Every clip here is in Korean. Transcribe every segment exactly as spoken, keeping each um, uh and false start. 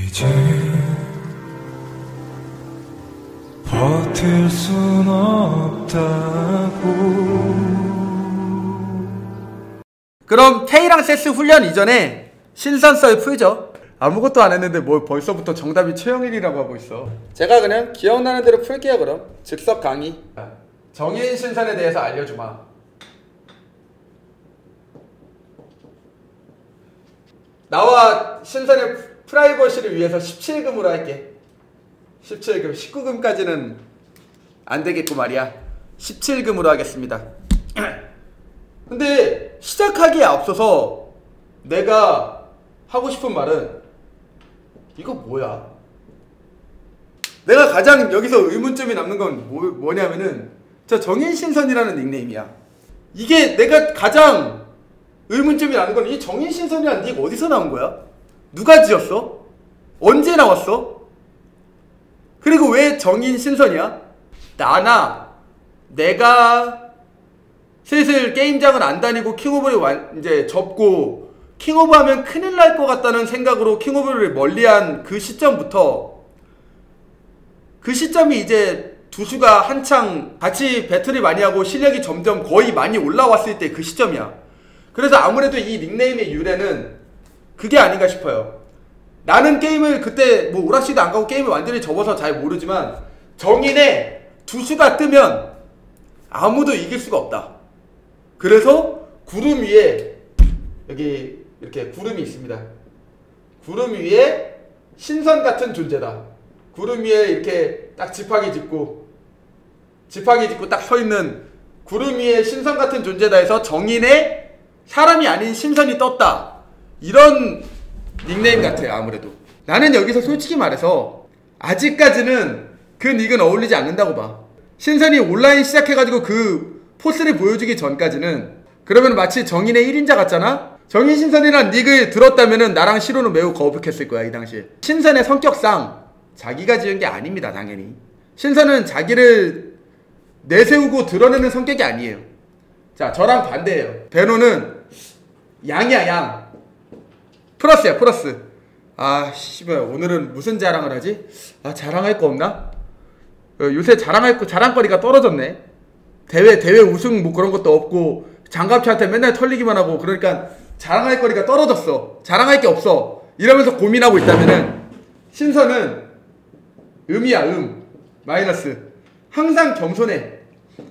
이제 버틸 순 없다고. 그럼 K랑 세스 훈련 이전에 신선 썰 풀죠. 아무것도 안 했는데 뭘 벌써부터 정답이 최영일이라고 하고 있어. 제가 그냥 기억나는 대로 풀게요. 그럼 즉석 강의. 정인 신선에 대해서 알려주마. 나와 신선의 프라이버시를 위해서 십칠 금으로 할게. 십칠 금, 십구 금까지는 안 되겠고 말이야. 십칠 금으로 하겠습니다. 근데 시작하기에 앞서서 내가 하고 싶은 말은 이거 뭐야? 내가 가장 여기서 의문점이 남는 건 뭐, 뭐냐면은 저 정인신선이라는 닉네임이야. 이게 내가 가장 의문점이 나는 건 이 정인신선이라는 닉 어디서 나온 거야? 누가 지었어? 언제 나왔어? 그리고 왜 정인신선이야? 나나 내가 슬슬 게임장을 안 다니고 킹오브를 완, 이제 접고 킹오브 하면 큰일 날 것 같다는 생각으로 킹오브를 멀리한 그 시점부터 그 시점이 이제 두수가 한창 같이 배틀을 많이 하고 실력이 점점 거의 많이 올라왔을 때 그 시점이야. 그래서 아무래도 이 닉네임의 유래는 그게 아닌가 싶어요. 나는 게임을 그때 뭐 오락실도 안 가고 게임을 완전히 접어서 잘 모르지만 정인의 두수가 뜨면 아무도 이길 수가 없다. 그래서 구름 위에 여기 이렇게 구름이 있습니다. 구름 위에 신선 같은 존재다. 구름 위에 이렇게 딱 지팡이 짚고 지팡이 짚고 딱 서 있는 구름 위에 신선 같은 존재다 해서 정인의 사람이 아닌 신선이 떴다. 이런 닉네임 같아요. 아무래도 나는 여기서 솔직히 말해서 아직까지는 그 닉은 어울리지 않는다고 봐. 신선이 온라인 시작해가지고 그 포스를 보여주기 전까지는 그러면 마치 정인의 일 인자 같잖아? 정인신선이란 닉을 들었다면은 나랑 시로는 매우 거북했을 거야. 이 당시에 신선의 성격상 자기가 지은 게 아닙니다. 당연히 신선은 자기를 내세우고 드러내는 성격이 아니에요. 자, 저랑 반대예요. 베노는 양이야. 양 플러스야. 플러스. 아 씨발 오늘은 무슨 자랑을 하지? 아 자랑할 거 없나? 어, 요새 자랑할 거 자랑거리가 떨어졌네. 대회 대회 우승 뭐 그런 것도 없고 장갑차한테 맨날 털리기만 하고 그러니까 자랑할 거리가 떨어졌어. 자랑할 게 없어. 이러면서 고민하고 있다면은 신선은 음이야. 음 마이너스. 항상 겸손해.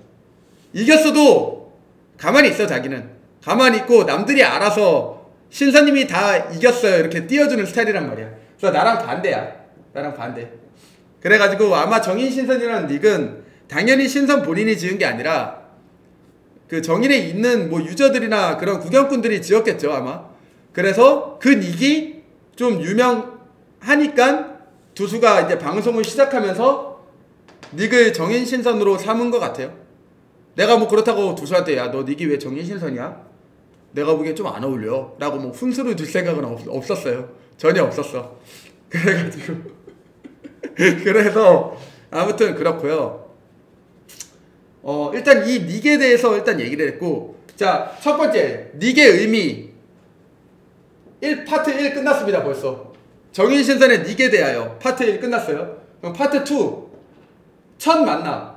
이겼어도 가만히 있어. 자기는 가만히 있고 남들이 알아서 신선님이 다 이겼어요 이렇게 띄워주는 스타일이란 말이야. 그래서 나랑 반대야. 나랑 반대. 그래가지고 아마 정인신선이라는 닉은 당연히 신선 본인이 지은 게 아니라 그 정인에 있는 뭐 유저들이나 그런 구경꾼들이 지었겠죠 아마. 그래서 그 닉이 좀 유명하니까 두수가 이제 방송을 시작하면서 닉을 정인신선으로 삼은 것 같아요. 내가 뭐 그렇다고 두수한테 야 너 닉이 왜 정인신선이야? 내가 보기엔 좀 안 어울려 라고 뭐 훈수를 둘 생각은 없, 없었어요. 전혀 없었어. 그래가지고 그래서 아무튼 그렇고요. 어 일단 이 닉에 대해서 일단 얘기를 했고, 자 첫번째 닉의 의미 일 파트 일 끝났습니다. 벌써 정인신선의 닉에 대하여 파트 일 끝났어요. 그럼 파트 이 첫 만남.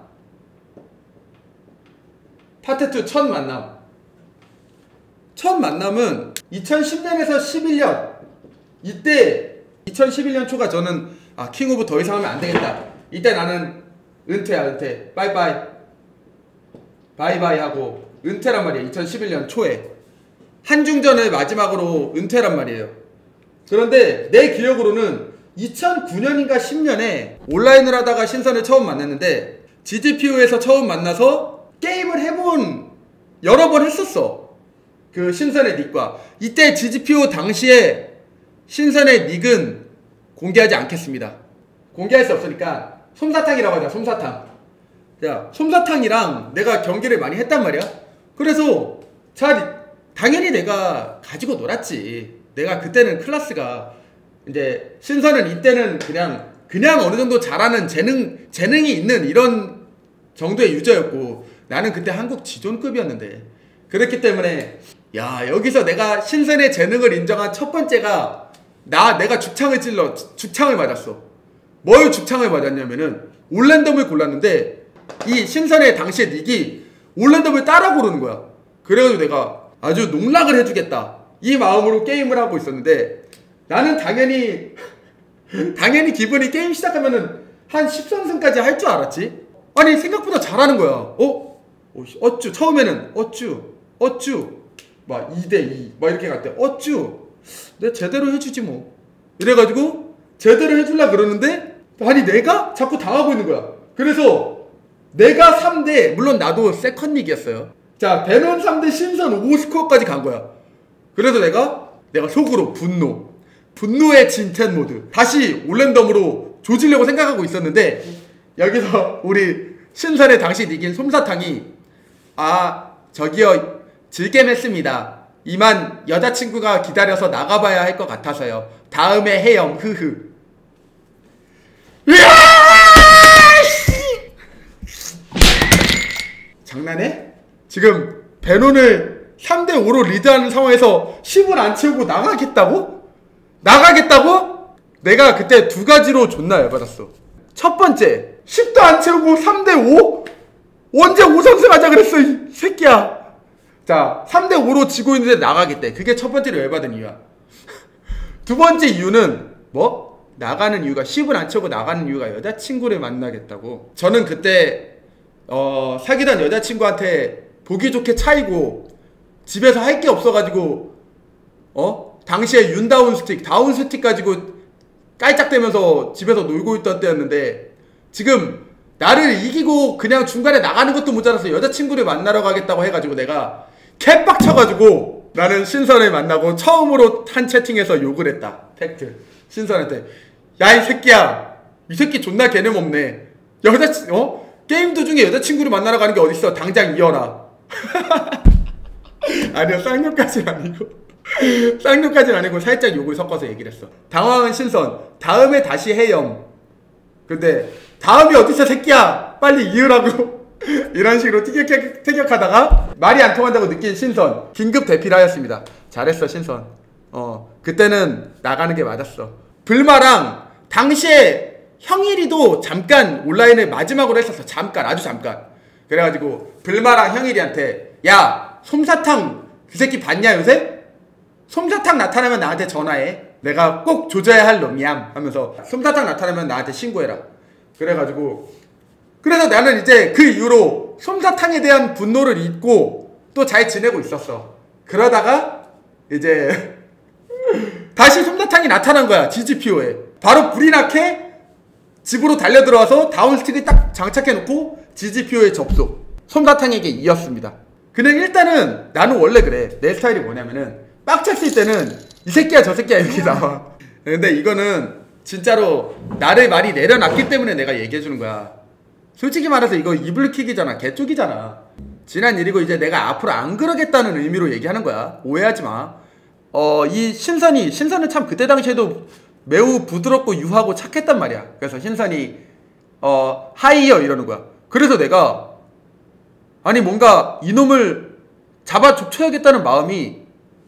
파트 이 첫 만남. 첫 만남은 이천십 년에서 십일 년 이때 이천십일 년 초가 저는 아 킹오브 더 이상 하면 안 되겠다. 이때 나는 은퇴야. 은퇴. 빠이빠이 바이바이 하고 은퇴란 말이에요. 이천십일 년 초에 한중전을 마지막으로 은퇴란 말이에요. 그런데 내 기억으로는 이천구 년인가 십 년에 온라인을 하다가 신선을 처음 만났는데 지지피오에서 처음 만나서 게임을 해본 여러 번 했었어. 그 신선의 닉과. 이때 지지피오 당시에 신선의 닉은 공개하지 않겠습니다. 공개할 수 없으니까 솜사탕이라고 하자. 솜사탕. 야, 솜사탕이랑 내가 경기를 많이 했단 말이야. 그래서 잘 당연히 내가 가지고 놀았지. 내가 그때는 클래스가 이제 신선은 이때는 그냥 그냥 어느 정도 잘하는 재능 재능이 있는 이런 정도의 유저였고 나는 그때 한국 지존급이었는데, 그렇기 때문에 야 여기서 내가 신선의 재능을 인정한 첫 번째가 나 내가 죽창을 찔러 죽창을 맞았어. 뭘 죽창을 맞았냐면은 올랜덤을 골랐는데 이 신선의 당시에 닉이 올랜덤을 따라 고르는 거야. 그래가지고 내가 아주 농락을 해주겠다 이 마음으로 게임을 하고 있었는데 나는 당연히 당연히 기분이 게임 시작하면은 한 십 선승까지 할 줄 알았지. 아니 생각보다 잘하는 거야. 어? 어쭈 처음에는 어쭈 어쭈 막 이 대 이 막 이렇게 갈 때 어쭈 내가 제대로 해주지 뭐 이래가지고 제대로 해줄라 그러는데 아니 내가 자꾸 당하고 있는 거야. 그래서 내가 삼 대 물론 나도 세컨 닉이었어요. 자 베논 삼 대 신선 오 스코어까지 간 거야. 그래서 내가 내가 속으로 분노 분노의 진텐 모드 다시 올랜덤으로 조지려고 생각하고 있었는데 여기서 우리 신선의 당시 닉인 솜사탕이 아 저기요 즐겜했습니다. 이만 여자친구가 기다려서 나가봐야 할 것 같아서요. 다음에 해염 흐흐. 장난해? 지금 베논을 삼 대 오로 리드하는 상황에서 십을 안 채우고 나가겠다고? 나가겠다고? 내가 그때 두 가지로 존나 열받았어. 첫 번째 십도 안 채우고 삼 대 오? 언제 오 선승 하자 그랬어 이 새끼야. 자 삼 대 오로 지고 있는데 나가겠대. 그게 첫 번째로 열받은 이유야. 두 번째 이유는 뭐? 나가는 이유가 십을 안 채우고 나가는 이유가 여자친구를 만나겠다고. 저는 그때 어 사귀던 여자친구한테 보기 좋게 차이고 집에서 할 게 없어가지고 어? 당시에 윤다운 스틱 다운 스틱 가지고 깔짝대면서 집에서 놀고 있던 때였는데 지금 나를 이기고 그냥 중간에 나가는 것도 모자라서 여자친구를 만나러 가겠다고 해가지고 내가 개빡쳐가지고 나는 신선을 만나고 처음으로 한 채팅에서 욕을 했다. 팩트. 신선한테 야 이 새끼야 이 새끼 존나 개념 없네. 여자친 어? 게임 도중에 여자친구를 만나러 가는 게 어딨어. 당장 이어라. 아니요 쌍욕까지는 아니고 쌍욕까지는 아니고 살짝 욕을 섞어서 얘기를 했어. 당황한 신선 다음에 다시 해염. 근데 다음이 어딨어 새끼야 빨리 이으라고 이런 식으로 티격, 티격하다가 말이 안 통한다고 느낀 신선 긴급 대피를 하였습니다. 잘했어 신선. 어 그때는 나가는 게 맞았어. 불마랑 당시에 형일이도 잠깐 온라인을 마지막으로 했었어. 잠깐 아주 잠깐. 그래가지고 불마랑 형일이한테 야 솜사탕 그 새끼 봤냐 요새? 솜사탕 나타나면 나한테 전화해. 내가 꼭 조져야 할 놈이야 하면서 솜사탕 나타나면 나한테 신고해라. 그래가지고 그래서 나는 이제 그 이후로 솜사탕에 대한 분노를 잊고 또 잘 지내고 있었어. 그러다가 이제 다시 솜사탕이 나타난 거야. 지지피오에 바로 불이 나게 집으로 달려들어와서 다운스틱을 딱 장착해놓고 지지피오에 접속. 솜사탕에게 이었습니다. 그냥 일단은 나는 원래 그래. 내 스타일이 뭐냐면은 빡쳤을 때는 이 새끼야 저 새끼야 이렇게 나와. 근데 이거는 진짜로 나를 많이 내려놨기 때문에 내가 얘기해주는 거야. 솔직히 말해서 이거 이불킥이잖아. 개쪽이잖아. 지난 일이고 이제 내가 앞으로 안 그러겠다는 의미로 얘기하는 거야. 오해하지 마. 어, 이 신선이 신선은 참 그때 당시에도 매우 부드럽고 유하고 착했단 말이야. 그래서 신선이 어 하이어 이러는 거야. 그래서 내가 아니 뭔가 이놈을 잡아 족쳐야겠다는 마음이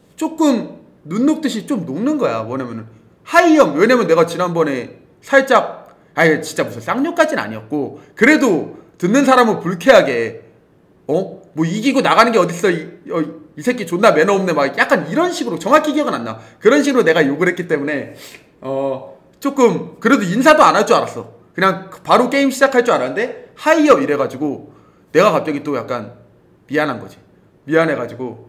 조금 눈 녹듯이 좀 녹는 거야. 뭐냐면은 하이엄. 왜냐면 내가 지난번에 살짝 아니 진짜 무슨 쌍욕까지는 아니었고 그래도 듣는 사람은 불쾌하게 어? 뭐 이기고 나가는 게 어딨어 이, 어, 이 새끼 존나 매너 없네 막 약간 이런 식으로 정확히 기억은 안 나. 그런 식으로 내가 욕을 했기 때문에 어 조금 그래도 인사도 안 할 줄 알았어. 그냥 바로 게임 시작할 줄 알았는데 하이어 이래가지고 내가 갑자기 또 약간 미안한 거지. 미안해가지고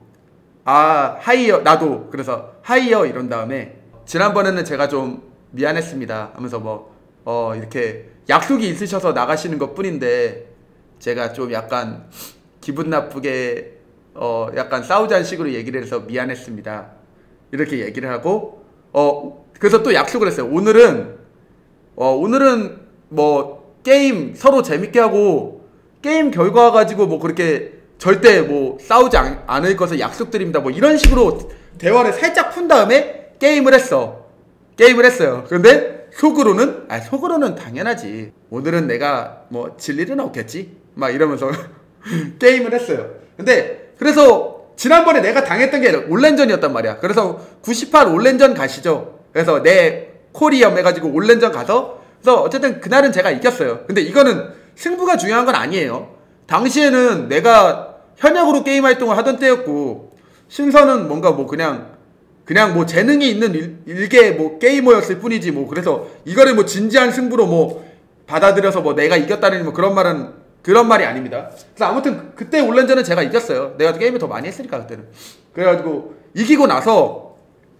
아 하이어 나도 그래서 하이어 이런 다음에 지난번에는 제가 좀 미안했습니다 하면서 뭐 어 이렇게 약속이 있으셔서 나가시는 것 뿐인데 제가 좀 약간 기분 나쁘게 어 약간 싸우자는 식으로 얘기를 해서 미안했습니다 이렇게 얘기를 하고 어 그래서 또 약속을 했어요. 오늘은 어 오늘은 뭐 게임 서로 재밌게 하고 게임 결과 가지고 뭐 그렇게 절대 뭐 싸우지 않, 않을 것을 약속드립니다 뭐 이런 식으로 대화를 살짝 푼 다음에 게임을 했어. 게임을 했어요. 근데 속으로는 아 속으로는 당연하지. 오늘은 내가 뭐 질 일은 없겠지 막 이러면서 게임을 했어요. 근데 그래서 지난번에 내가 당했던 게 올랜전이었단 말이야. 그래서 구십팔 올랜전 가시죠. 그래서 내 콜이염 해가지고 올랜전 가서 그래서 어쨌든 그날은 제가 이겼어요. 근데 이거는 승부가 중요한 건 아니에요. 당시에는 내가 현역으로 게임 활동을 하던 때였고 신선은 뭔가 뭐 그냥 그냥 뭐 재능이 있는 일, 일개 뭐 게이머였을 뿐이지 뭐 그래서 이거를 뭐 진지한 승부로 뭐 받아들여서 뭐 내가 이겼다는 뭐 그런 말은 그런 말이 아닙니다. 그래서 아무튼 그때 올랜전은 제가 이겼어요. 내가 게임을 더 많이 했으니까 그때는. 그래가지고 이기고 나서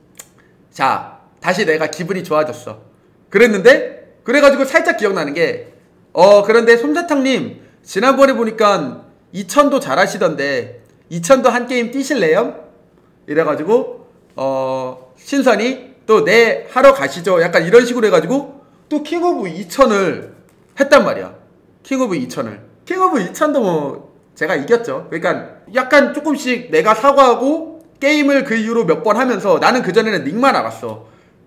자 다시 내가 기분이 좋아졌어. 그랬는데 그래가지고 살짝 기억나는 게 어 그런데 솜사탕님 지난번에 보니까 이천도 잘하시던데 이천도 한 게임 뛰실래요? 이래가지고 어 신선이 또 네 하러 가시죠 약간 이런 식으로 해가지고 또 킹 오브 이천을 했단 말이야. 킹 오브 이천을 킹 오브 이천도 뭐 제가 이겼죠. 그러니까 약간 조금씩 내가 사과하고 게임을 그 이후로 몇 번 하면서 나는 그전에는 닉만 알았어.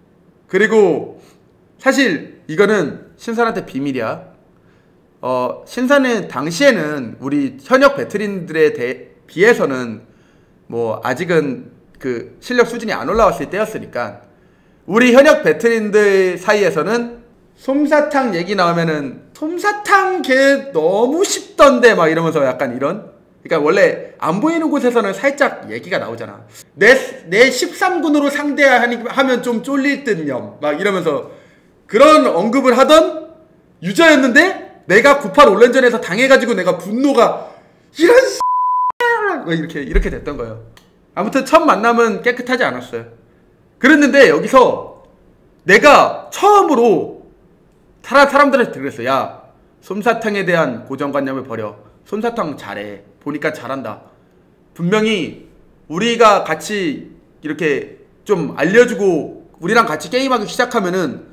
그리고 사실 이거는 신선한테 비밀이야. 어 신선은 당시에는 우리 현역 베테랑들에 대, 비해서는 뭐 아직은 그 실력 수준이 안 올라왔을 때였으니까 우리 현역 베테랑들 사이에서는 솜사탕 얘기 나오면은 솜사탕 걔 너무 쉽던데 막 이러면서 약간 이런 그러니까 원래 안 보이는 곳에서는 살짝 얘기가 나오잖아. 내, 내 십삼 군으로 상대하면 좀 쫄릴 듯념 막 이러면서 그런 언급을 하던 유저였는데 내가 구팔 올랜전에서 당해가지고 내가 분노가 이런 이렇게 이렇게 됐던 거예요. 아무튼 첫 만남은 깨끗하지 않았어요. 그랬는데 여기서 내가 처음으로 사람들한테 그랬어. 야 솜사탕에 대한 고정관념을 버려. 솜사탕 잘해. 보니까 잘한다. 분명히 우리가 같이 이렇게 좀 알려주고 우리랑 같이 게임하기 시작하면은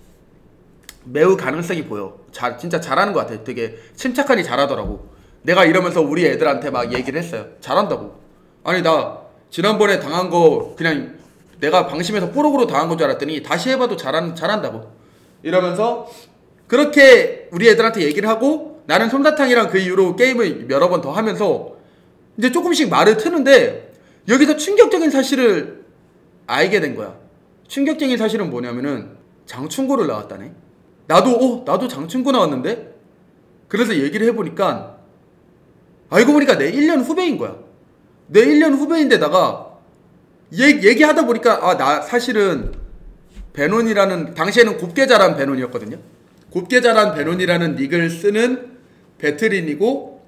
매우 가능성이 보여. 잘, 진짜 잘하는 것 같아. 되게 침착하니 잘하더라고. 내가 이러면서 우리 애들한테 막 얘기를 했어요. 잘한다고. 아니 나 지난번에 당한 거 그냥 내가 방심해서 뽀록으로 당한 건 줄 알았더니 다시 해봐도 잘한, 잘한다고 이러면서 그렇게 우리 애들한테 얘기를 하고 나는 솜사탕이랑 그 이후로 게임을 여러 번 더 하면서 이제 조금씩 말을 트는데 여기서 충격적인 사실을 알게 된 거야. 충격적인 사실은 뭐냐면은 장충고를 나왔다네. 나도 어 나도 장충고 나왔는데 그래서 얘기를 해보니까 알고 보니까 내 일 년 후배인 거야. 내 일 년 후배인데다가 얘, 얘기하다 보니까 아 나 사실은 베논이라는 당시에는 곱게 자란 베논이었거든요. 곱게 자란 베논이라는 닉을 쓰는 배트린이고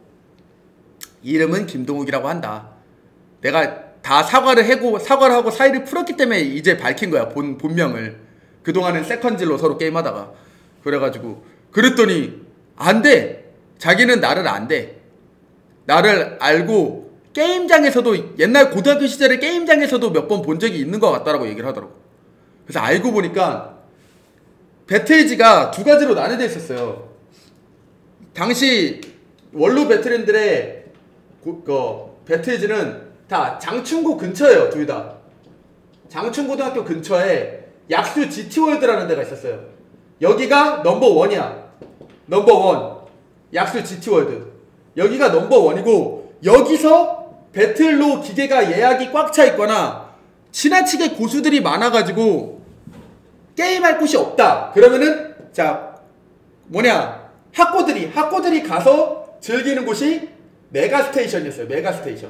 이름은 김동욱이라고 한다. 내가 다 사과를 하고 사과를 하고 사의를 풀었기 때문에 이제 밝힌 거야. 본 본명을. 그동안은 세컨질로 서로 게임하다가 그래가지고 그랬더니 안 돼. 자기는 나를 안 돼. 나를 알고 게임장에서도 옛날 고등학교 시절에 게임장에서도 몇 번 본 적이 있는 것 같다라고 얘기를 하더라고. 그래서 알고 보니까 배틀지가 두 가지로 나뉘어져 있었어요. 당시 원로 베테랑들의 그 배틀지는 다 장충고 근처예요. 둘 다. 장충고등학교 근처에 약수 지티월드라는 데가 있었어요. 여기가 넘버원이야. 넘버원. 약수 지티월드. 여기가 넘버원이고 여기서 배틀로 기계가 예약이 꽉 차 있거나 지나치게 고수들이 많아가지고 게임할 곳이 없다. 그러면은 자 뭐냐 학고들이 학고들이 가서 즐기는 곳이 메가스테이션이었어요. 메가스테이션.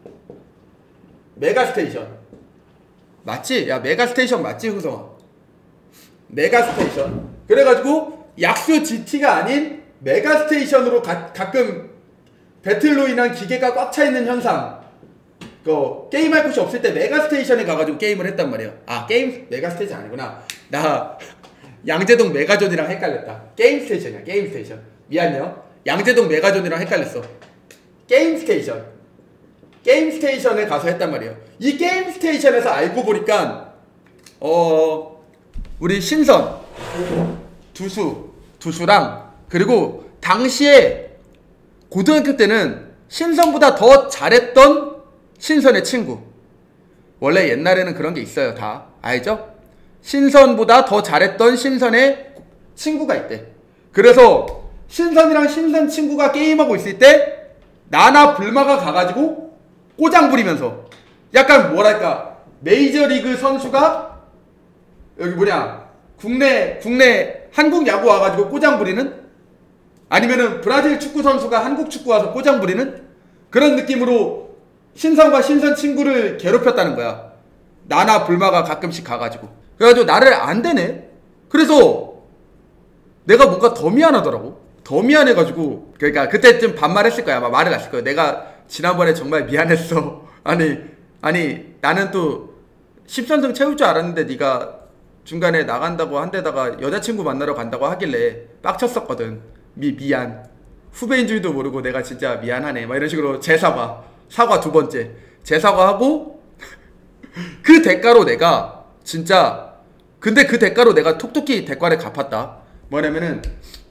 메가스테이션 맞지? 야 메가스테이션 맞지 흥성아? 메가스테이션. 그래가지고 약수 지티가 아닌 메가스테이션으로 가, 가끔 배틀로 인한 기계가 꽉 차 있는 현상. 그 게임할 곳이 없을 때 메가스테이션에 가가지고 게임을 했단 말이야. 아 게임 메가스테이션 아니구나. 나 양재동 메가존이랑 헷갈렸다. 게임스테이션이야. 게임스테이션. 미안해요. 양재동 메가존이랑 헷갈렸어. 게임스테이션. 게임스테이션에 가서 했단 말이에요. 이 게임스테이션에서 알고 보니까 어 우리 신선 두수 두수랑 그리고 당시에 고등학교 때는 신선보다 더 잘했던 신선의 친구. 원래 옛날에는 그런 게 있어요. 다 알죠? 신선보다 더 잘했던 신선의 친구가 있대. 그래서 신선이랑 신선 친구가 게임하고 있을 때 나나 불마가 가가지고 꼬장 부리면서 약간 뭐랄까 메이저리그 선수가 여기 뭐냐 국내 국내 한국 야구 와가지고 꼬장 부리는, 아니면은 브라질 축구 선수가 한국 축구 와서 꼬장 부리는 그런 느낌으로 신선과 신선 친구를 괴롭혔다는 거야. 나나 불마가 가끔씩 가가지고. 그래가지고 나를 안 되네. 그래서 내가 뭔가 더 미안하더라고. 더 미안해가지고, 그러니까 그때쯤 반말했을 거야. 아마 말을 했을 거야. 내가 지난번에 정말 미안했어. 아니 아니 나는 또 십 선승 채울 줄 알았는데 네가 중간에 나간다고 한 데다가 여자친구 만나러 간다고 하길래 빡쳤었거든. 미, 미안. 후배인 줄도 모르고 내가 진짜 미안하네. 막 이런 식으로 재사과. 사과 두 번째. 재사과하고 그 대가로 내가 진짜, 근데 그 대가로 내가 톡톡히 대가를 갚았다. 뭐냐면은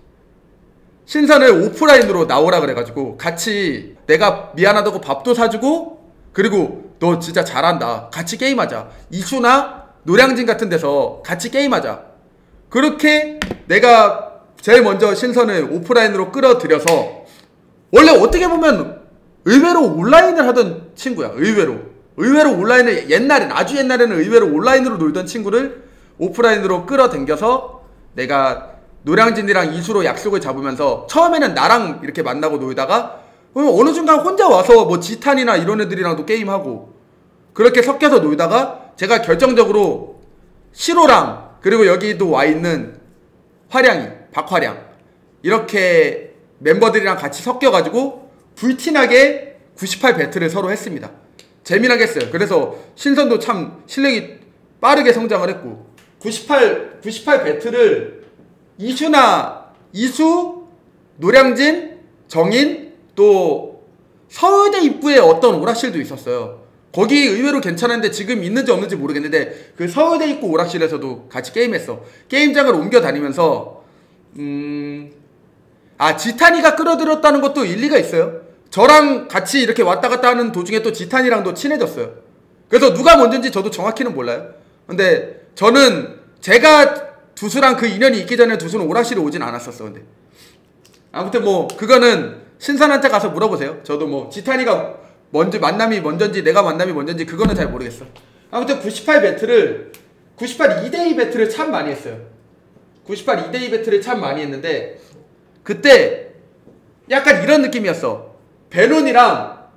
신선을 오프라인으로 나오라 그래가지고 같이 내가 미안하다고 밥도 사주고, 그리고 너 진짜 잘한다. 같이 게임하자. 이슈나 노량진 같은 데서 같이 게임하자. 그렇게 내가 제일 먼저 신선을 오프라인으로 끌어들여서, 원래 어떻게 보면 의외로 온라인을 하던 친구야. 의외로 의외로 온라인을 옛날엔, 아주 옛날에는 의외로 온라인으로 놀던 친구를 오프라인으로 끌어당겨서 내가 노량진이랑 이수로 약속을 잡으면서, 처음에는 나랑 이렇게 만나고 놀다가 어느 순간 혼자 와서 뭐 지탄이나 이런 애들이랑도 게임하고 그렇게 섞여서 놀다가 제가 결정적으로 시로랑, 그리고 여기도 와있는 화량이, 박화량, 이렇게 멤버들이랑 같이 섞여가지고 불티나게 구십팔 배틀을 서로 했습니다. 재미나게 했어요. 그래서 신선도 참 실력이 빠르게 성장을 했고, 구십팔, 구십팔 배틀을 이수나, 이수, 노량진, 정인, 또 서울대 입구에 어떤 오락실도 있었어요. 거기 의외로 괜찮은데 지금 있는지 없는지 모르겠는데 그 서울대 입구 오락실에서도 같이 게임했어. 게임장을 옮겨 다니면서 음... 아, 지탄이가 끌어들였다는 것도 일리가 있어요. 저랑 같이 이렇게 왔다 갔다 하는 도중에 또 지탄이랑도 친해졌어요. 그래서 누가 먼저인지 저도 정확히는 몰라요. 근데 저는 제가 두수랑 그 인연이 있기 전에 두수는 오락실에 오진 않았었어. 근데 아무튼 뭐 그거는 신선한테 가서 물어보세요. 저도 뭐 지탄이가 먼저 만남이 먼저인지 내가 만남이 먼저인지 그거는 잘 모르겠어. 아무튼 구십팔 배틀을 구십팔 이 대 이 배틀을 참 많이 했어요. 구십팔 이 대 이 배틀을 참 많이 했는데 그때 약간 이런 느낌이었어. 베논이랑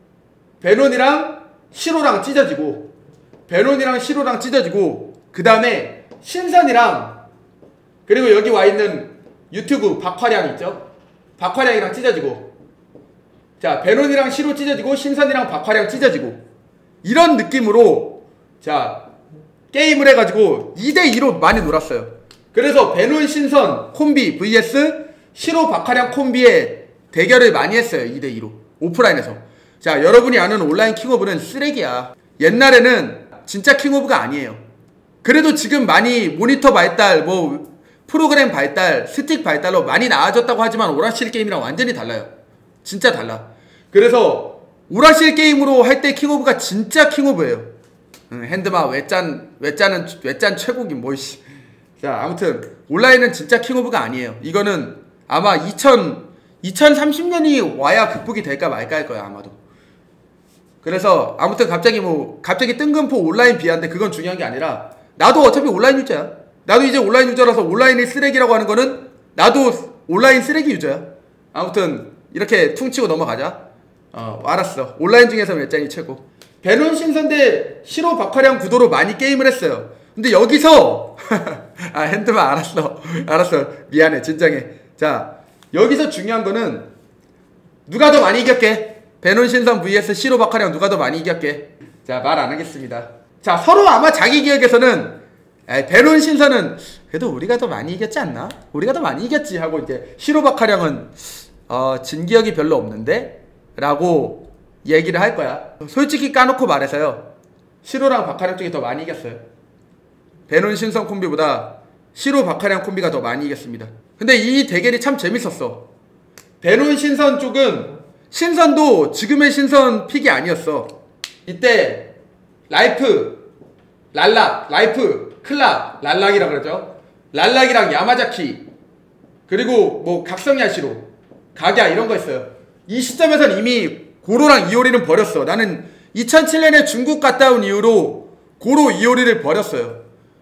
베논이랑 시로랑 찢어지고, 베논이랑 시로랑 찢어지고, 그 다음에 신선이랑, 그리고 여기 와있는 유튜브 박화량 있죠? 박화량이랑 찢어지고, 자, 베논이랑 시로 찢어지고, 신선이랑 박화량 찢어지고, 이런 느낌으로 자 게임을 해가지고 이 대 이로 많이 놀았어요. 그래서 베논 신선 콤비 vs 시로 박화량 콤비의 대결을 많이 했어요. 이 대 이로 오프라인에서. 자, 여러분이 아는 온라인 킹오브는 쓰레기야. 옛날에는 진짜 킹오브가 아니에요. 그래도 지금 많이 모니터 발달, 뭐 프로그램 발달, 스틱 발달로 많이 나아졌다고 하지만 오락실 게임이랑 완전히 달라요. 진짜 달라. 그래서 오락실 게임으로 할 때 킹오브가 진짜 킹오브예요. 응, 핸드마 외짠 외짠은 외짠 최고긴 뭐이씨. 자, 아무튼 온라인은 진짜 킹오브가 아니에요. 이거는 아마 이천삼십 년이 와야 극복이 될까 말까 할 거야 아마도. 그래서 아무튼 갑자기 뭐 갑자기 뜬금포 온라인 비하인데 그건 중요한 게 아니라, 나도 어차피 온라인 유저야. 나도 이제 온라인 유저라서 온라인이 쓰레기라고 하는 거는 나도 온라인 쓰레기 유저야. 아무튼 이렇게 퉁치고 넘어가자. 어, 알았어. 온라인 중에서 몇 장이 최고. 베논 신선대 시로 박화량 구도로 많이 게임을 했어요. 근데 여기서 아, 핸드만 알았어. 알았어. 미안해. 진정해. 자, 여기서 중요한 거는 누가 더 많이 이겼게? 베논 신선 vs 시로 박화량 누가 더 많이 이겼게? 자, 말 안 하겠습니다. 자, 서로 아마 자기 기억에서는 에이, 베논 신선은 그래도 우리가 더 많이 이겼지 않나? 우리가 더 많이 이겼지 하고, 이제 시로 박화량은 어, 진 기억이 별로 없는데? 라고 얘기를 할 거야. 솔직히 까놓고 말해서요, 시로랑 박화량 쪽이 더 많이 이겼어요. 베논 신선 콤비보다 시로 박화량 콤비가 더 많이 이겼습니다. 근데 이 대결이 참 재밌었어. 베논 신선 쪽은, 신선도 지금의 신선 픽이 아니었어. 이때 라이프, 랄락, 라이프, 클락, 랄락이라 그러죠. 랄락이랑 야마자키, 그리고 뭐 각성야시로, 각야 이런 거 있어요. 이 시점에선 이미 고로랑 이오리는 버렸어. 나는 이천칠 년에 중국 갔다 온 이후로 고로 이오리를 버렸어요.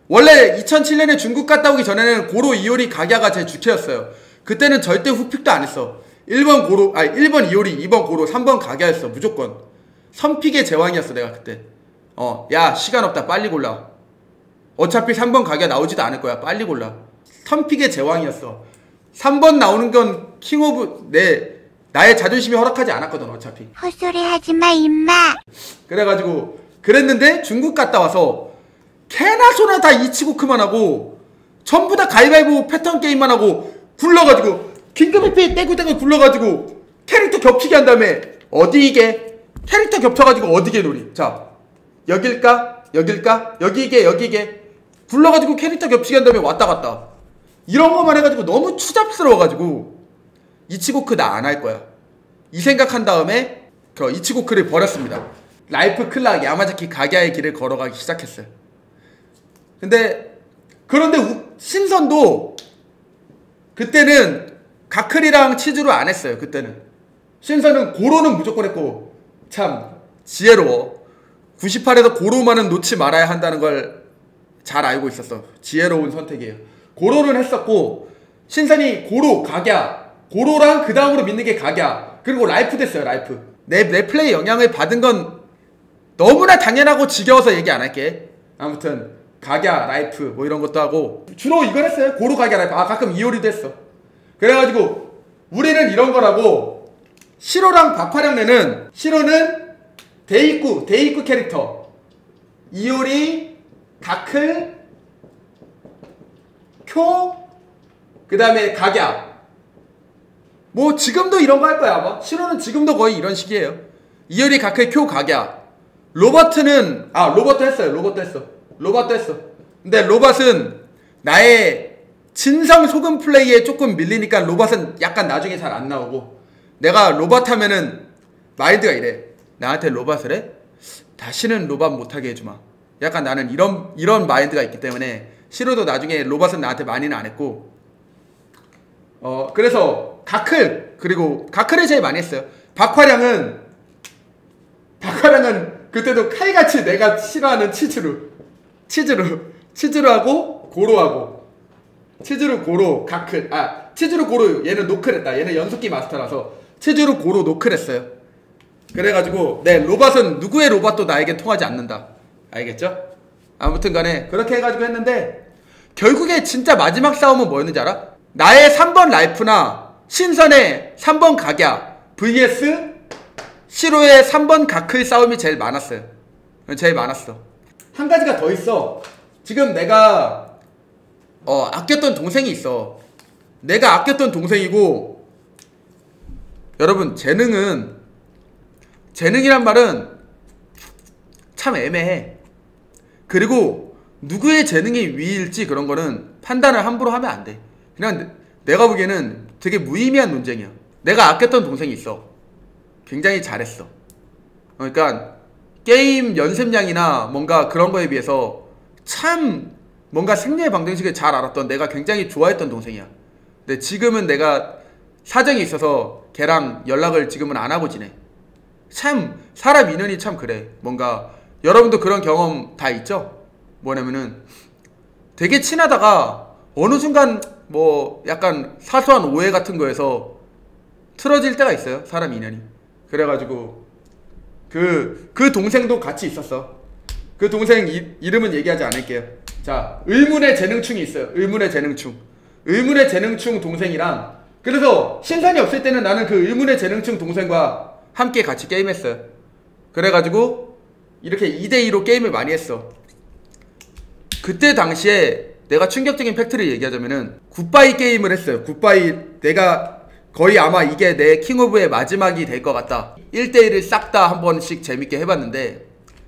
원래 이천칠 년에 중국 갔다 오기 전에는 고로, 이오리, 가갸가 제 주캐였어요. 그때는 절대 후픽도 안 했어. 일 번 고로, 아니 일 번 이오리, 이 번 고로, 삼 번 가갸였어. 무조건 선픽의 제왕이었어 내가 그때. 어, 야 시간 없다 빨리 골라. 어차피 삼 번 가갸 나오지도 않을 거야. 빨리 골라. 선픽의 제왕이었어. 삼 번 나오는 건 킹 오브 내 나의 자존심이 허락하지 않았거든 어차피. 헛소리 하지마 임마. 그래가지고 그랬는데 중국 갔다 와서 개나 소나 다 이치고크만 하고 전부 다 가위바위보 패턴 게임만 하고 굴러가지고 긴급회피 떼굴떼굴 굴러가지고 캐릭터 겹치게 한 다음에 어디 이게 캐릭터 겹쳐가지고 어디게 놀이. 자 여길까 여길까 여기게 여기게 굴러가지고 캐릭터 겹치게 한 다음에 왔다 갔다 이런 거만 해가지고 너무 추잡스러워가지고 이치고크 나 안 할 거야 이 생각한 다음에 그 이치고크를 버렸습니다. 라이프 클락 야마자키 가갸의 길을 걸어가기 시작했어요. 근데 그런데 우, 신선도 그때는 가클이랑 치즈로 안 했어요. 그때는 신선은 고로는 무조건 했고 참 지혜로워. 구십팔에서 고로만은 놓지 말아야 한다는 걸 잘 알고 있었어. 지혜로운 선택이에요. 고로는 했었고 신선이 고로, 가갸 고로랑 그 다음으로 믿는 게 가갸 그리고 라이프 됐어요. 라이프 내, 내 플레이 영향을 받은 건 너무나 당연하고 지겨워서 얘기 안 할게. 아무튼 가갸, 라이프 뭐 이런 것도 하고 주로 이걸 했어요. 고로, 가갸, 라이프. 아 가끔 이오리도 했어. 그래가지고 우리는 이런 거라고. 시로랑 바파량내는 시로는 데이쿠, 데이쿠 캐릭터 이오리, 가클, 쿄 그 다음에 가갸 뭐 지금도 이런 거 할 거야 아마. 시로는 지금도 거의 이런 식이에요. 이오리, 가클, 쿄, 가갸. 로버트는 아 로버트 했어요. 로버트 했어. 로버트 했어. 근데 로봇은 나의 진성 소금 플레이에 조금 밀리니까 로봇은 약간 나중에 잘 안 나오고 내가 로봇 하면은 마인드가 이래. 나한테 로봇을 해? 다시는 로봇 못하게 해주마. 약간 나는 이런 이런 마인드가 있기 때문에 시로도 나중에 로봇은 나한테 많이는 안 했고 어 그래서 가클 그리고 가클을 제일 많이 했어요. 박화량은 박화량은 그때도 칼같이 내가 싫어하는 치즈루 치즈루 치즈루 하고 고로 하고 치즈루 고로 가클 아 치즈루 고로 얘는 노클 했다. 얘는 연속기 마스터라서 치즈루 고로 노클 했어요. 그래가지고 네 로봇은 누구의 로봇도 나에게 통하지 않는다. 알겠죠? 아무튼 간에 그렇게 해가지고 했는데 결국에 진짜 마지막 싸움은 뭐였는지 알아? 나의 삼 번 라이프나 신선의 삼 번 가갸 vs 시로의 삼 번 가클 싸움이 제일 많았어요. 제일 많았어. 한 가지가 더 있어. 지금 내가 어 아꼈던 동생이 있어. 내가 아꼈던 동생이고 여러분 재능은 재능이란 말은 참 애매해. 그리고 누구의 재능이 위일지 그런 거는 판단을 함부로 하면 안 돼. 그냥 내가 보기에는 되게 무의미한 논쟁이야. 내가 아꼈던 동생이 있어. 굉장히 잘했어. 그러니까 게임 연습량이나 뭔가 그런 거에 비해서 참 뭔가 생리의 방정식을 잘 알았던 내가 굉장히 좋아했던 동생이야. 근데 지금은 내가 사정이 있어서 걔랑 연락을 지금은 안 하고 지내. 참 사람 인연이 참 그래. 뭔가 여러분도 그런 경험 다 있죠? 뭐냐면은 되게 친하다가 어느 순간 뭐 약간 사소한 오해 같은 거에서 틀어질 때가 있어요. 사람 인연이. 그래가지고 그, 그 동생도 같이 있었어. 그 동생 이, 이름은 얘기하지 않을게요. 자, 의문의 재능충이 있어요. 의문의 재능충. 의문의 재능충 동생이랑 그래서 신선이 없을 때는 나는 그 의문의 재능충 동생과 함께 같이 게임했어요. 그래가지고 이렇게 이 대 이로 게임을 많이 했어. 그때 당시에 내가 충격적인 팩트를 얘기하자면은 굿바이 게임을 했어요. 굿바이 내가 거의 아마 이게 내 킹오브의 마지막이 될 것 같다. 일 대 일을 싹 다 한 번씩 재밌게 해봤는데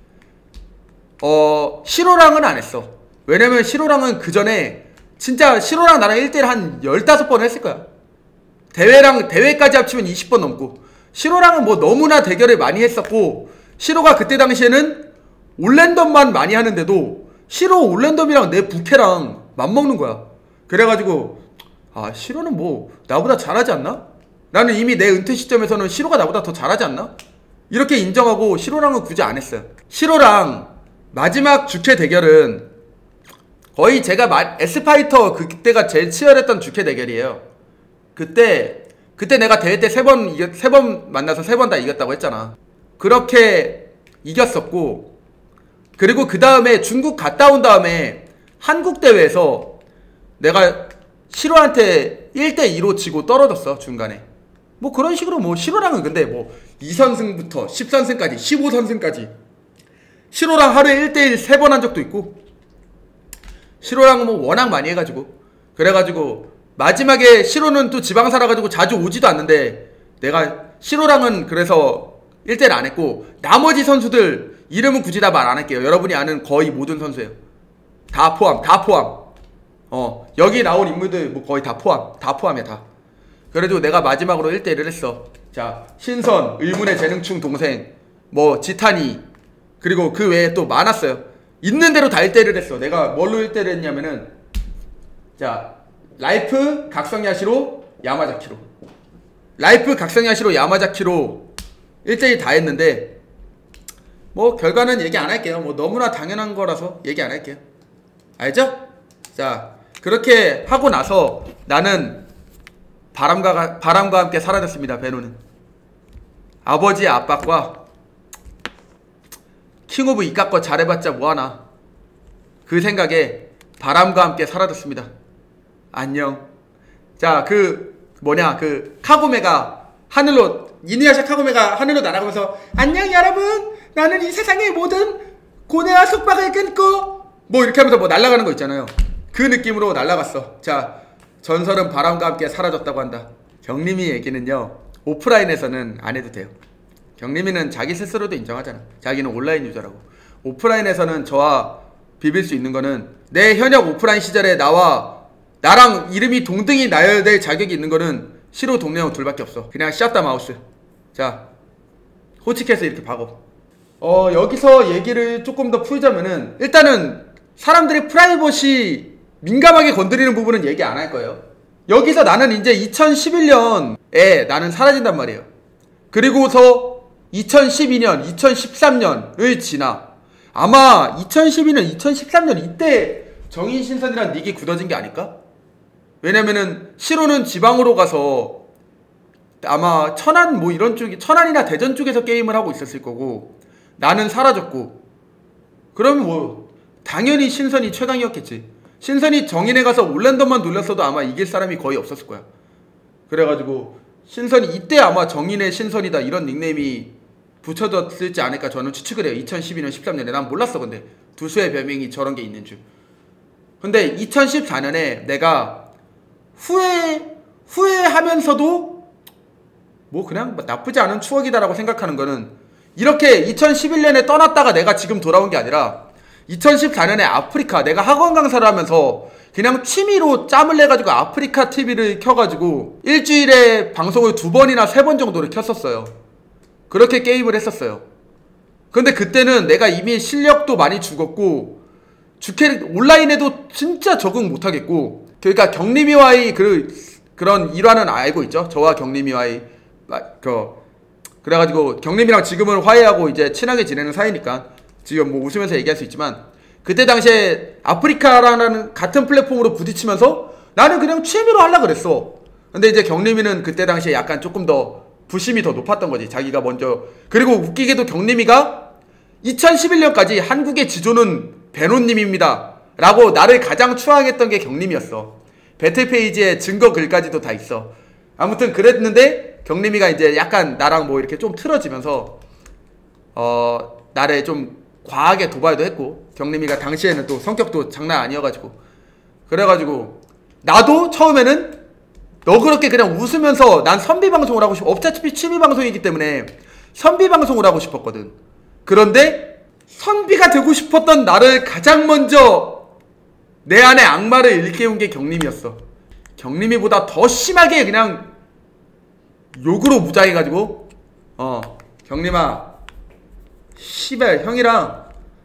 어 시로랑은 안 했어. 왜냐면 시로랑은 그 전에 진짜 시로랑 나랑 일 대 일 한 열다섯 번 했을 거야. 대회랑 대회까지 합치면 이십 번 넘고 시로랑은 뭐 너무나 대결을 많이 했었고 시로가 그때 당시에는 올랜덤만 많이 하는데도 시로 올랜덤이랑 내 부캐랑 맞먹는 거야. 그래가지고 아 시로는 뭐 나보다 잘하지 않나? 나는 이미 내 은퇴 시점에서는 시로가 나보다 더 잘하지 않나? 이렇게 인정하고 시로랑은 굳이 안 했어요. 시로랑 마지막 주캐 대결은 거의 제가 마, S파이터 그때가 제일 치열했던 주캐 대결이에요. 그때 그때 내가 대회 때 세 번 이겼 세 번 만나서 세 번 다 이겼다고 했잖아. 그렇게 이겼었고, 그리고 그 다음에 중국 갔다 온 다음에 한국 대회에서 내가 시로한테 일 대 이로 지고 떨어졌어. 중간에 뭐 그런 식으로 뭐 시로랑은 근데 뭐 이 선승부터 십 선승까지 십오 선승까지 시로랑 하루에 일 대 일 세 번 한 적도 있고, 시로랑은 뭐 워낙 많이 해가지고, 그래가지고 마지막에 시로는 또 지방 살아가지고 자주 오지도 않는데 내가 시로랑은 그래서 일 대 일 안 했고, 나머지 선수들 이름은 굳이 다 말 안 할게요. 여러분이 아는 거의 모든 선수예요. 다 포함, 다 포함. 어, 여기 나온 인물들 뭐 거의 다 포함, 다 포함이야, 다. 그래도 내가 마지막으로 일 대 일을 했어. 자, 신선, 의문의 재능충 동생, 뭐 지탄이, 그리고 그 외에 또 많았어요. 있는 대로 다 일 대 일을 했어. 내가 뭘로 일 대 일을 했냐면은, 자, 라이프, 각성야시로, 야마자키로. 라이프, 각성야시로, 야마자키로 일 대 일 다 했는데, 뭐 결과는 얘기 안 할게요. 뭐 너무나 당연한 거라서 얘기 안 할게요. 알죠? 자, 그렇게 하고 나서 나는 바람과, 바람과 함께 사라졌습니다. 베노는 아버지의 압박과 킹 오브 이깟거 잘해봤자 뭐하나, 그 생각에 바람과 함께 사라졌습니다. 안녕. 자, 그 뭐냐, 그 카고메가 하늘로, 이누야샤 카고메가 하늘로 날아가면서 안녕 여러분, 나는 이 세상의 모든 고뇌와 속박을 끊고 뭐 이렇게 하면서 뭐 날아가는 거 있잖아요. 그 느낌으로 날아갔어. 자, 전설은 바람과 함께 사라졌다고 한다. 경림이 얘기는요, 오프라인에서는 안 해도 돼요. 경림이는 자기 스스로도 인정하잖아. 자기는 온라인 유저라고. 오프라인에서는 저와 비빌 수 있는 거는, 내 현역 오프라인 시절에 나와 나랑 이름이 동등히 나열될 자격이 있는 거는 시로 동네형 둘밖에 없어. 그냥 샷다 마우스. 자, 호치케서 이렇게 박어. 어, 여기서 얘기를 조금 더 풀자면은, 일단은 사람들이 프라이버시 민감하게 건드리는 부분은 얘기 안 할 거예요. 여기서 나는 이제 이천십일 년에 나는 사라진단 말이에요. 그리고서 이천십이 년, 이천십삼 년을 지나. 아마 이천십이 년, 이천십삼 년 이때 정인신선이란 닉이 굳어진 게 아닐까? 왜냐면은 시로는 지방으로 가서 아마 천안 뭐 이런 쪽이, 천안이나 대전 쪽에서 게임을 하고 있었을 거고, 나는 사라졌고, 그러면 뭐 당연히 신선이 최강이었겠지. 신선이 정인에 가서 올랜더만 돌렸어도 아마 이길 사람이 거의 없었을 거야. 그래가지고 신선이 이때 아마 정인의 신선이다 이런 닉네임이 붙여졌을지 않을까 저는 추측을 해요. 이천십이 년, 십삼 년에. 난 몰랐어. 근데 두수의 별명이 저런 게 있는 줄. 근데 이천십사 년에 내가 후회 후회하면서도 뭐 그냥 나쁘지 않은 추억이다라고 생각하는 거는, 이렇게 이천십일 년에 떠났다가 내가 지금 돌아온 게 아니라 이천십사 년에 아프리카, 내가 학원 강사를 하면서 그냥 취미로 짬을 내가지고 아프리카 티비를 켜가지고 일주일에 방송을 두 번이나 세 번 정도를 켰었어요. 그렇게 게임을 했었어요. 근데 그때는 내가 이미 실력도 많이 죽었고, 주캐 온라인에도 진짜 적응 못하겠고, 그러니까 경림이와의 그, 그런 일화는 알고 있죠. 저와 경림이와의 그, 그래가지고 경림이랑 지금은 화해하고 이제 친하게 지내는 사이니까 지금 뭐 웃으면서 얘기할 수 있지만, 그때 당시에 아프리카라는 같은 플랫폼으로 부딪히면서 나는 그냥 취미로 하려고 그랬어. 근데 이제 경림이는 그때 당시에 약간 조금 더 부심이 더 높았던 거지. 자기가 먼저. 그리고 웃기게도 경림이가 이천십일 년까지 한국의 지조는 베노님입니다 라고 나를 가장 추앙했던 게 경림이었어. 배틀페이지에 증거 글까지도 다 있어. 아무튼 그랬는데 경림이가 이제 약간 나랑 뭐 이렇게 좀 틀어지면서 어 나를 좀 과하게 도발도 했고, 경림이가 당시에는 또 성격도 장난 아니어가지고, 그래가지고 나도 처음에는 너 그렇게 그냥 웃으면서 난 선비 방송을 하고 싶어. 어차피 취미 방송이기 때문에 선비 방송을 하고 싶었거든. 그런데 선비가 되고 싶었던 나를 가장 먼저 내 안에 악마를 일깨운 게 경림이었어. 경림이보다 더 심하게 그냥 욕으로 무장해가지고, 어 경림아 씨발 형이랑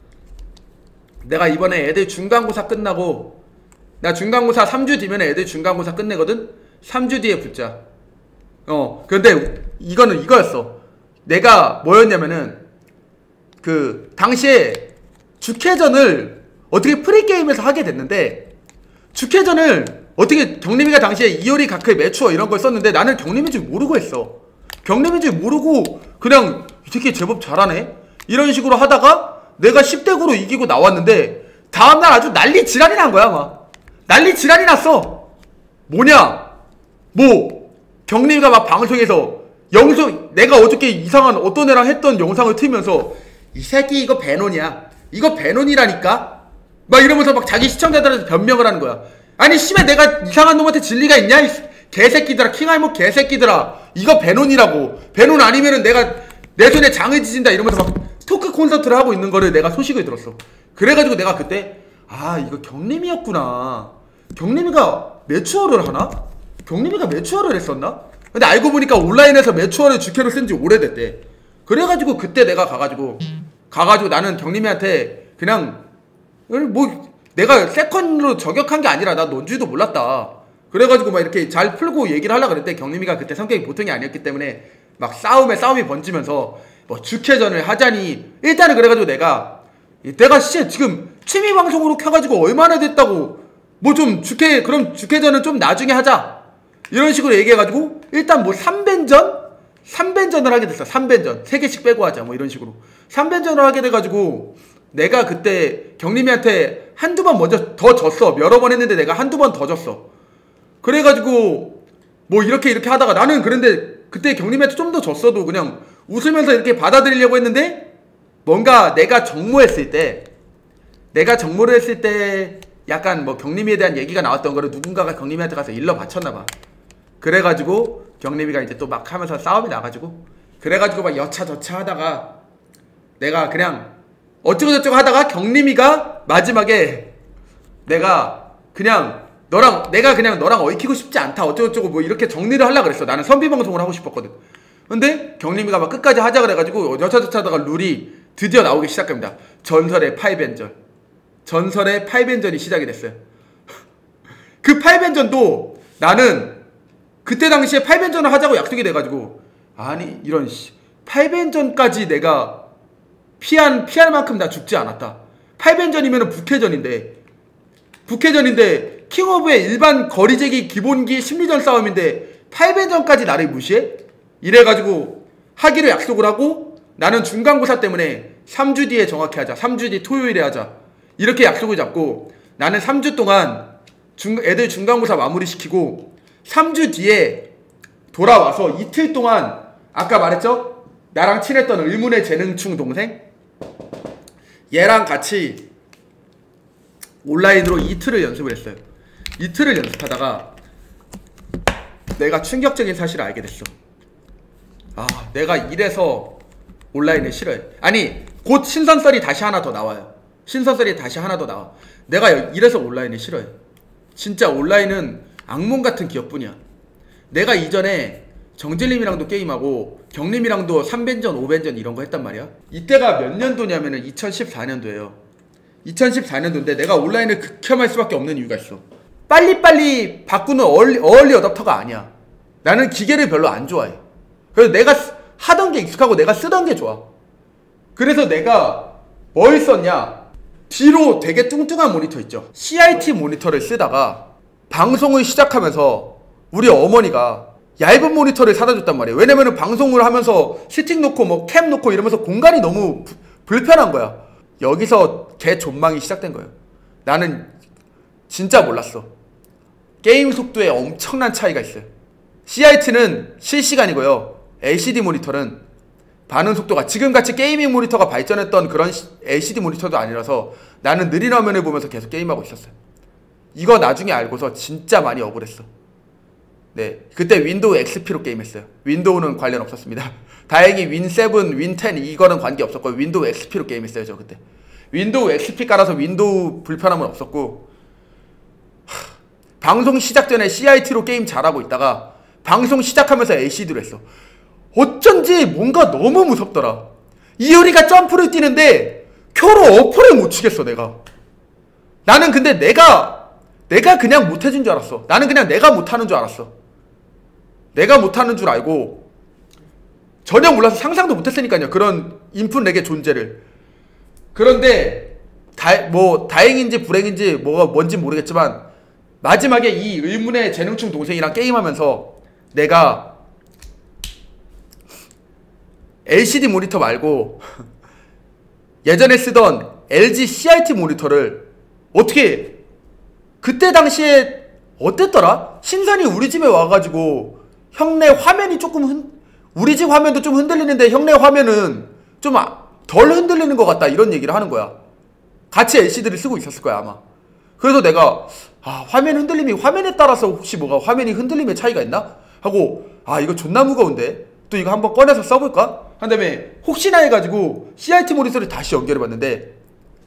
내가 이번에 애들 중간고사 끝나고, 나 중간고사 삼 주 뒤면 애들 중간고사 끝내거든? 삼 주 뒤에 붙자. 어 근데 이거는 이거였어. 내가 뭐였냐면은 그 당시에 주캐전을 어떻게 프리 게임에서 하게 됐는데 주캐전을 어떻게 경림이가 당시에 이효리 가크의 매추어 이런 걸 썼는데 나는 경림인 줄 모르고 했어. 경림인 줄 모르고 그냥 이 새끼 제법 잘하네 이런 식으로 하다가 내가 십 대 구로 이기고 나왔는데 다음날 아주 난리 지랄이 난 거야. 막 난리 지랄이 났어. 뭐냐 뭐 경림이가 막 방송에서 영상 내가 어저께 이상한 어떤 애랑 했던 영상을 틀면서 이 새끼 이거 배논이야 이거 배논이라니까 막 이러면서 막 자기 시청자들한테 변명을 하는 거야. 아니 씨발 내가 이상한 놈한테 진리가 있냐 이 개새끼들아 킹알목 개새끼들아 이거 배논이라고. 배논 아니면은 내가 내 손에 장을 지진다 이러면서 막 토크 콘서트를 하고 있는 거를 내가 소식을 들었어. 그래가지고 내가 그때 아 이거 경림이었구나. 경림이가 매추어를 하나? 경림이가 매추어를 했었나? 근데 알고 보니까 온라인에서 매추어를 주캐로 쓴지 오래됐대. 그래가지고 그때 내가 가가지고 가가지고 나는 경림이한테 그냥 뭐 내가 세컨으로 저격한 게 아니라 나 넌 줄도 몰랐다. 그래가지고 막 이렇게 잘 풀고 얘기를 하려고 그랬는데 경림이가 그때 성격이 보통이 아니었기 때문에 막 싸움에 싸움이 번지면서 뭐 주캐전을 하자니 일단은 그래가지고 내가 내가 진짜 지금 취미 방송으로 켜가지고 얼마나 됐다고 뭐 좀 주캐 그럼 주캐전은 좀 나중에 하자 이런 식으로 얘기해가지고 일단 뭐 삼벤전? 삼벤전을 하게 됐어. 삼벤전 세 개씩 빼고 하자 뭐 이런 식으로 삼벤전을 하게 돼가지고 내가 그때 경림이한테 한두 번 먼저 더 졌어. 여러 번 했는데 내가 한두 번 더 졌어. 그래가지고 뭐 이렇게 이렇게 하다가 나는 그런데 그때 경림이한테 좀 더 졌어도 그냥 웃으면서 이렇게 받아들이려고 했는데 뭔가 내가 정모했을 때 내가 정모를 했을 때 약간 뭐 경림이에 대한 얘기가 나왔던 거를 누군가가 경림이한테 가서 일러 바쳤나봐. 그래가지고 경림이가 이제 또 막 하면서 싸움이 나가지고 그래가지고 막 여차저차 하다가 내가 그냥 어쩌고저쩌고 하다가 경림이가 마지막에 내가 그냥 너랑 내가 그냥 너랑 얽히고 싶지 않다 어쩌고저쩌고 뭐 이렇게 정리를 하려고 그랬어. 나는 선비방송을 하고 싶었거든. 근데 경림이가 막 끝까지 하자 그래가지고 여차저차 하다가 룰이 드디어 나오기 시작합니다. 전설의 팔벤전. 전설의 팔벤전이 시작이 됐어요. 그 팔벤전도 나는 그때 당시에 팔벤전을 하자고 약속이 돼가지고 아니 이런 씨 팔벤전까지 내가 피한, 피할 만큼 나 죽지 않았다. 팔벤전이면은 북해전인데 북해전인데 킹오브의 일반 거리제기 기본기 심리전 싸움인데 팔벤전까지 나를 무시해? 이래가지고 하기로 약속을 하고 나는 중간고사 때문에 삼 주 뒤에 정확히 하자. 삼 주 뒤 토요일에 하자. 이렇게 약속을 잡고 나는 삼 주 동안 중, 애들 중간고사 마무리시키고 삼 주 뒤에 돌아와서 이틀 동안 아까 말했죠? 나랑 친했던 의문의 재능충 동생? 얘랑 같이 온라인으로 이틀을 연습을 했어요. 이틀을 연습하다가 내가 충격적인 사실을 알게 됐어. 아 내가 이래서 온라인을 싫어해. 아니 곧 신선썰이 다시 하나 더 나와요. 신선썰이 다시 하나 더 나와. 내가 이래서 온라인을 싫어해. 진짜 온라인은 악몽같은 기업뿐이야. 내가 이전에 정질님이랑도 게임하고 경림이랑도 삼벤전 오벤전 이런거 했단 말이야. 이때가 몇 년도냐면은 이천십사 년도예요 이천십사 년도인데 내가 온라인을 극혐할 수밖에 없는 이유가 있어. 빨리빨리 바꾸는 어얼리, 어얼리 어답터가 아니야. 나는 기계를 별로 안 좋아해. 그래서 내가 하던 게 익숙하고 내가 쓰던 게 좋아. 그래서 내가 뭘 썼냐, 뒤로 되게 뚱뚱한 모니터 있죠. 씨아이티 모니터를 쓰다가 방송을 시작하면서 우리 어머니가 얇은 모니터를 사다 줬단 말이에요. 왜냐면은 방송을 하면서 스틱 놓고 뭐 캠 놓고 이러면서 공간이 너무 부, 불편한 거야. 여기서 개 존망이 시작된 거예요. 나는 진짜 몰랐어. 게임 속도에 엄청난 차이가 있어요. 씨아이티는 실시간이고요. 엘시디 모니터는 반응 속도가 지금같이 게이밍 모니터가 발전했던 그런 엘시디 모니터도 아니라서 나는 느린 화면을 보면서 계속 게임하고 있었어요. 이거 나중에 알고서 진짜 많이 억울했어. 네, 그때 윈도우 엑스피로 게임했어요. 윈도우는 관련 없었습니다. 다행히 윈 세븐, 윈 텐 이거는 관계 없었고 윈도우 엑스피로 게임했어요. 저 그때 윈도우 엑스피 깔아서 윈도우 불편함은 없었고 하, 방송 시작 전에 씨아이티로 게임 잘하고 있다가 방송 시작하면서 엘시디로 했어. 어쩐지 뭔가 너무 무섭더라. 이효리가 점프를 뛰는데 큐로 어퍼를 못 치겠어 내가. 나는 근데 내가 내가 그냥 못해준 줄 알았어. 나는 그냥 내가 못하는 줄 알았어. 내가 못하는 줄 알고 전혀 몰라서 상상도 못했으니까요. 그런 인풋 렉의 존재를. 그런데 다, 뭐 다행인지 불행인지 뭐가 뭔지 모르겠지만 마지막에 이 의문의 재능충 동생이랑 게임하면서 내가 엘시디 모니터 말고 예전에 쓰던 엘지 씨아이티 모니터를 어떻게 그때 당시에 어땠더라? 신선이 우리 집에 와가지고 형네 화면이 조금 흔 우리 집 화면도 좀 흔들리는데 형네 화면은 좀 덜 흔들리는 것 같다 이런 얘기를 하는 거야. 같이 엘시디를 쓰고 있었을 거야 아마. 그래서 내가 아 화면 흔들림이 화면에 따라서 혹시 뭐가 화면이 흔들림의 차이가 있나? 하고 아 이거 존나 무거운데 또 이거 한번 꺼내서 써볼까? 한 다음에 혹시나 해가지고 씨아이티 모니터를 다시 연결해봤는데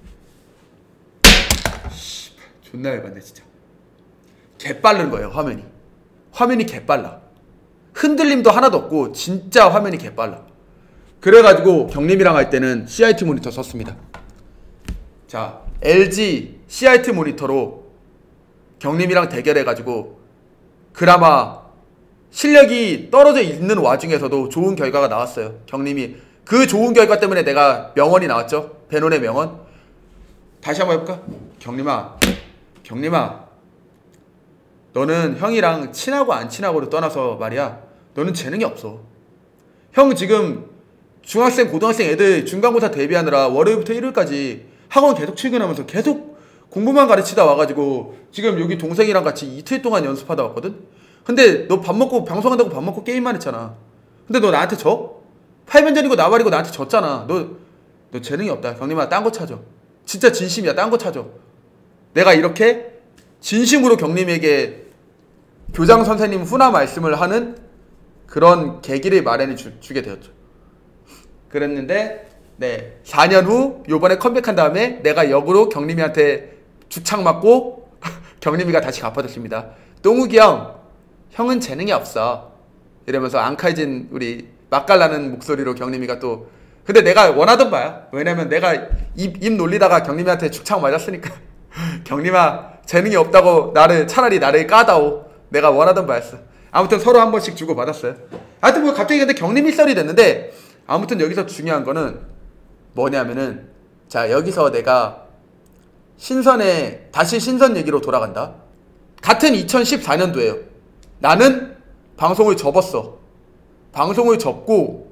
씨발 존나 열받네 진짜. 개빠른 거예요 화면이. 화면이 개빨라. 흔들림도 하나도 없고 진짜 화면이 개빨라. 그래가지고 경림이랑 할 때는 씨아이티 모니터 썼습니다. 자 엘지 씨아이티 모니터로 경림이랑 대결해가지고 그나마 실력이 떨어져 있는 와중에서도 좋은 결과가 나왔어요. 경림이 그 좋은 결과 때문에 내가 명언이 나왔죠. 베논의 명언. 다시 한번 해볼까? 경림아 경림아 너는 형이랑 친하고 안 친하고를 떠나서 말이야 너는 재능이 없어. 형 지금 중학생 고등학생 애들 중간고사 대비하느라 월요일부터 일요일까지 학원 계속 출근하면서 계속 공부만 가르치다 와가지고 지금 여기 동생이랑 같이 이틀 동안 연습하다 왔거든? 근데 너 밥 먹고 방송한다고 밥 먹고 게임만 했잖아. 근데 너 나한테 져? 팔면전이고 나발이고 나한테 졌잖아. 너, 너 재능이 없다. 경림아 딴 거 찾아. 진짜 진심이야. 딴 거 찾아. 내가 이렇게 진심으로 경림에게 교장 선생님 훈화 말씀을 하는 그런 계기를 마련해 주, 주게 되었죠. 그랬는데 네 사 년 후 요번에 컴백한 다음에 내가 역으로 경림이한테 주창 맞고 경림이가 다시 갚아줬습니다. 똥욱이 형 형은 재능이 없어 이러면서 앙칼진 우리 맛깔나는 목소리로 경림이가 또 근데 내가 원하던 바야. 왜냐면 내가 입, 입 놀리다가 경림이한테 주창 맞았으니까 경림아 재능이 없다고 나를 차라리 나를 까다오. 내가 원하던 바였어. 아무튼 서로 한 번씩 주고 받았어요. 하여튼 뭐 갑자기 근데 경림이 썰이 됐는데 아무튼 여기서 중요한 거는 뭐냐면은 자 여기서 내가 신선의 다시 신선 얘기로 돌아간다. 같은 이천십사 년도에요. 나는 방송을 접었어. 방송을 접고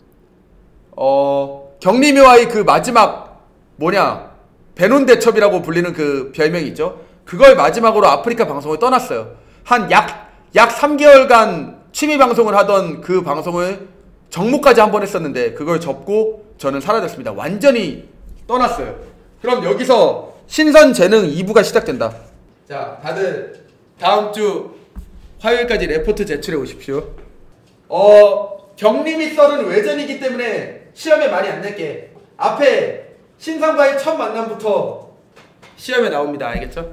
어 경림이와의 그 마지막 뭐냐 베논 대첩이라고 불리는 그 별명이 있죠. 그걸 마지막으로 아프리카 방송을 떠났어요. 한 약 약 삼 개월간 취미 방송을 하던 그 방송을 정모까지 한 번 했었는데 그걸 접고 저는 사라졌습니다. 완전히 떠났어요. 그럼 여기서 신선 재능 이 부가 시작된다. 자 다들 다음 주 화요일까지 레포트 제출해 오십시오. 어 경림이 썰은 외전이기 때문에 시험에 많이 안 낼게. 앞에 신선과의 첫 만남부터 시험에 나옵니다. 알겠죠?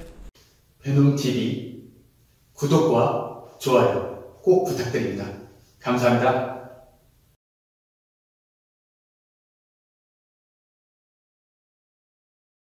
베논티비 구독과 좋아요 꼭 부탁드립니다. 감사합니다.